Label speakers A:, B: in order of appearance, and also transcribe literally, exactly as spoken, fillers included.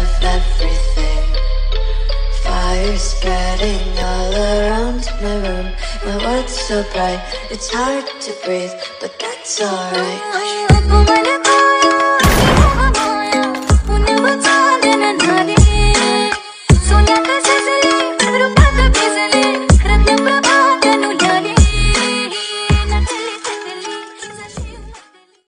A: of everything. Fire spreading all around my room. My world's so bright, it's hard to breathe, but that's alright.